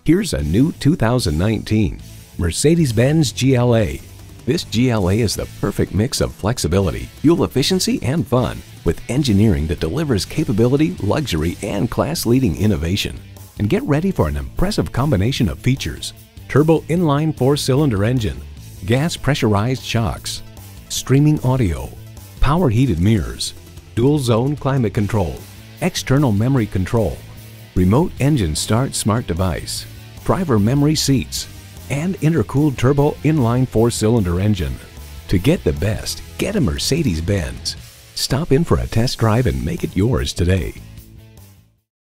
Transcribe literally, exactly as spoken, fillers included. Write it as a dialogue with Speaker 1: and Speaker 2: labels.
Speaker 1: Here's a new two thousand nineteen Mercedes-Benz G L A. This G L A is the perfect mix of flexibility, fuel efficiency, and fun, with engineering that delivers capability, luxury, and class-leading innovation. And get ready for an impressive combination of features: turbo inline four-cylinder engine, gas pressurized shocks, streaming audio, power heated mirrors, dual zone climate control, external memory control, remote engine start smart device, driver memory seats, and intercooled turbo inline four-cylinder engine. To get the best, get a Mercedes-Benz. Stop in for a test drive and make it yours today.